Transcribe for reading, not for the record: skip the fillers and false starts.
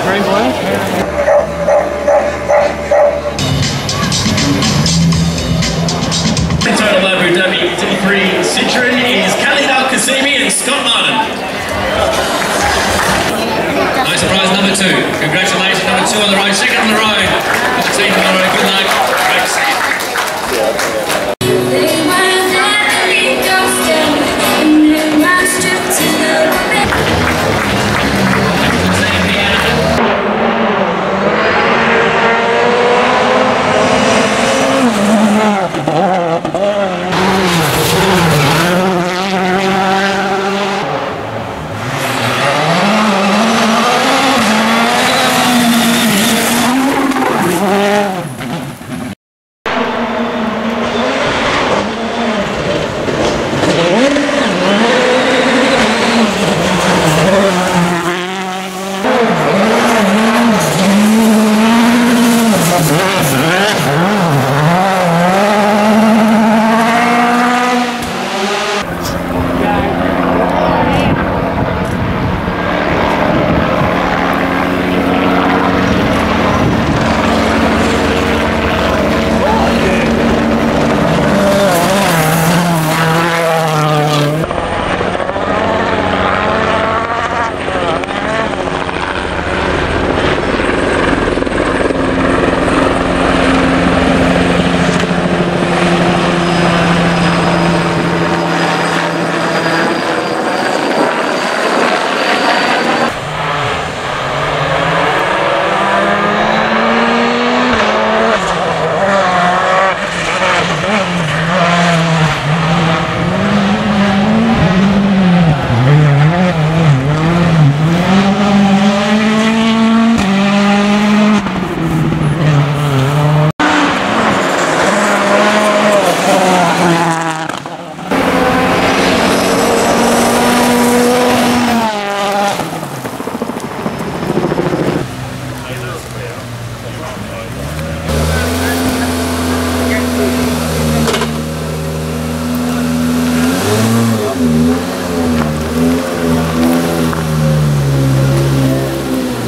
Green blue? Total Abu Dhabi D3 Citroen is Khalid Al-Qasimi and Scott Martin. No surprise, number 2. Congratulations, number 2 on the road, second on the road. Team tomorrow, good luck. Great to see you.